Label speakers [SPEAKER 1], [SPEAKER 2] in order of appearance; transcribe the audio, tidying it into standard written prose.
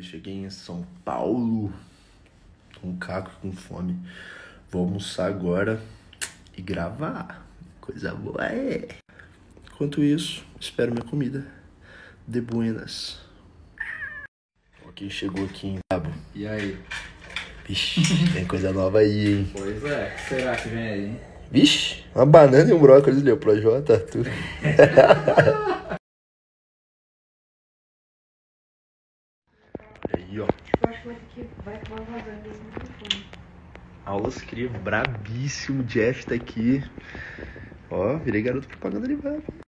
[SPEAKER 1] Cheguei em São Paulo com caco e com fome. Vou almoçar agora e gravar. Coisa boa é. Enquanto isso, espero minha comida. De buenas. Quem chegou aqui em Cabo?
[SPEAKER 2] E aí?
[SPEAKER 1] Vixe, tem coisa nova aí, hein?
[SPEAKER 2] Pois é, o que será que vem aí, hein?
[SPEAKER 1] Vixe, uma banana e um brócolis ali, o Projota, tudo. Aí, ó.
[SPEAKER 3] Eu acho que vai acabar vazando esse microfone.
[SPEAKER 1] Aulas Cria, brabíssimo. Jeff tá aqui. Ó, virei garoto propaganda de vaga.